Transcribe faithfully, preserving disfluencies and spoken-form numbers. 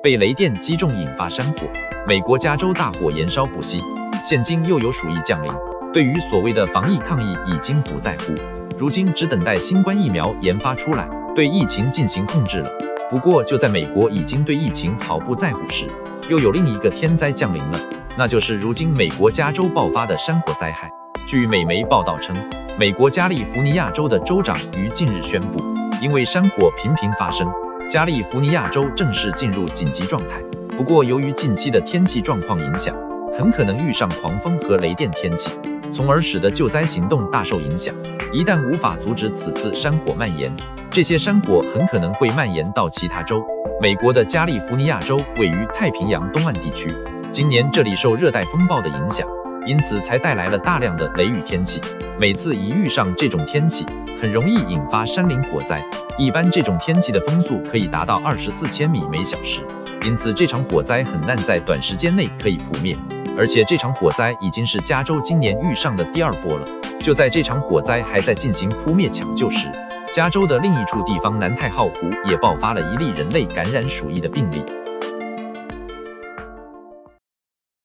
被雷电击中引发山火。美国加州大火延烧不息，现今又有鼠疫降临，对于所谓的防疫抗疫已经不在乎，如今只等待新冠疫苗研发出来，对疫情进行控制了。不过就在美国已经对疫情毫不在乎时，又有另一个天灾降临了，那就是如今美国加州爆发的山火灾害。据美媒报道称，美国加利福尼亚州的州长于近日宣布，因为山火频频发生，加利福尼亚州正式进入紧急状态。不过由于近期的天气状况影响，很可能遇上狂风和雷电天气，从而使得救灾行动大受影响。一旦无法阻止此次山火蔓延，这些山火很可能会蔓延到其他州。美国的加利福尼亚州位于太平洋东岸地区，今年这里受热带风暴的影响，因此才带来了大量的雷雨天气。每次一遇上这种天气，很容易引发山林火灾。一般这种天气的风速可以达到二十四千米每小时，因此这场火灾很难在短时间内可以扑灭。而且这场火灾已经是加州今年遇上的第二波了。就在这场火灾还在进行扑灭抢救时，加州的另一处地方南太浩湖也爆发了一例人类感染鼠疫的病例。